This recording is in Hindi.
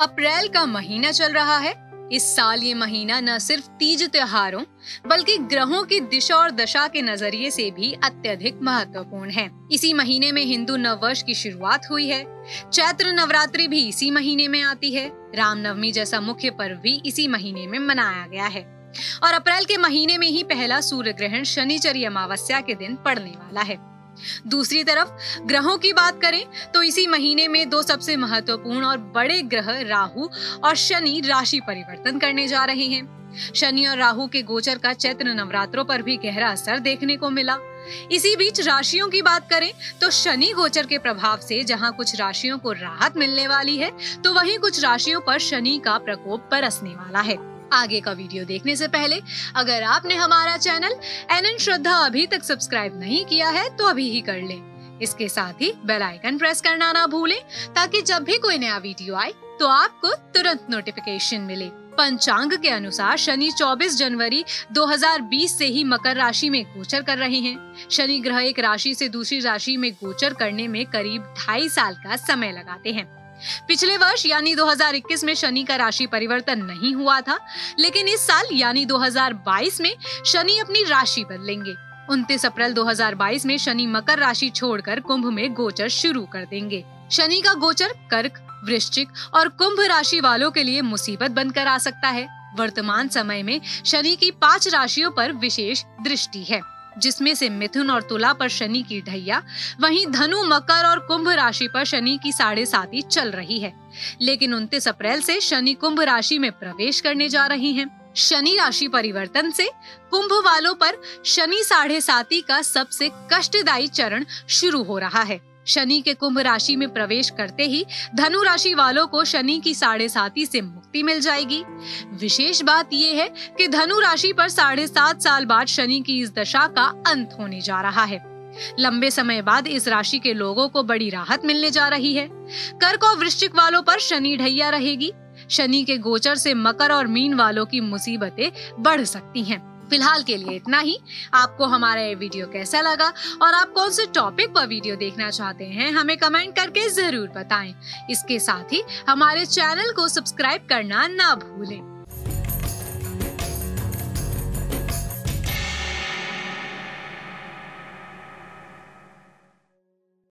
अप्रैल का महीना चल रहा है। इस साल ये महीना न सिर्फ तीज त्योहारों बल्कि ग्रहों की दिशा और दशा के नजरिए से भी अत्यधिक महत्वपूर्ण है। इसी महीने में हिंदू नववर्ष की शुरुआत हुई है। चैत्र नवरात्रि भी इसी महीने में आती है। रामनवमी जैसा मुख्य पर्व भी इसी महीने में मनाया गया है और अप्रैल के महीने में ही पहला सूर्य ग्रहण शनिचरी अमावस्या के दिन पड़ने वाला है। दूसरी तरफ ग्रहों की बात करें तो इसी महीने में दो सबसे महत्वपूर्ण और बड़े ग्रह राहु और शनि राशि परिवर्तन करने जा रहे हैं। शनि और राहु के गोचर का चैत्र नवरात्रों पर भी गहरा असर देखने को मिला। इसी बीच राशियों की बात करें तो शनि गोचर के प्रभाव से जहां कुछ राशियों को राहत मिलने वाली है तो वहीं कुछ राशियों पर शनि का प्रकोप बरसने वाला है। आगे का वीडियो देखने से पहले अगर आपने हमारा चैनल NN श्रद्धा अभी तक सब्सक्राइब नहीं किया है तो अभी ही कर लें। इसके साथ ही बेल आइकन प्रेस करना ना भूलें ताकि जब भी कोई नया वीडियो आए तो आपको तुरंत नोटिफिकेशन मिले। पंचांग के अनुसार शनि 24 जनवरी 2020 से ही मकर राशि में गोचर कर रहे हैं। शनि ग्रह एक राशि से दूसरी राशि में गोचर करने में करीब 2.5 साल का समय लगाते हैं। पिछले वर्ष यानी 2021 में शनि का राशि परिवर्तन नहीं हुआ था, लेकिन इस साल यानी 2022 में शनि अपनी राशि बदलेंगे। 29 अप्रैल 2022 में शनि मकर राशि छोड़कर कुंभ में गोचर शुरू कर देंगे। शनि का गोचर कर्क, वृश्चिक और कुंभ राशि वालों के लिए मुसीबत बनकर आ सकता है। वर्तमान समय में शनि की 5 राशियों पर विशेष दृष्टि है, जिसमें से मिथुन और तुला पर शनि की ढैया, वहीं धनु, मकर और कुंभ राशि पर शनि की 7.5 चल रही है। लेकिन 29 अप्रैल से शनि कुंभ राशि में प्रवेश करने जा रहे हैं। शनि राशि परिवर्तन से कुंभ वालों पर शनि 7.5 का सबसे कष्टदायी चरण शुरू हो रहा है। शनि के कुंभ राशि में प्रवेश करते ही धनु राशि वालों को शनि की 7.5 से मुक्ति मिल जाएगी। विशेष बात यह है कि धनु राशि पर 7.5 साल बाद शनि की इस दशा का अंत होने जा रहा है। लंबे समय बाद इस राशि के लोगों को बड़ी राहत मिलने जा रही है। कर्क और वृश्चिक वालों पर शनि ढैया रहेगी। शनि के गोचर से मकर और मीन वालों की मुसीबतें बढ़ सकती हैं। फिलहाल के लिए इतना ही। आपको हमारा ये वीडियो कैसा लगा और आप कौन से टॉपिक पर वीडियो देखना चाहते हैं हमें कमेंट करके जरूर बताएं। इसके साथ ही हमारे चैनल को सब्सक्राइब करना ना भूलें।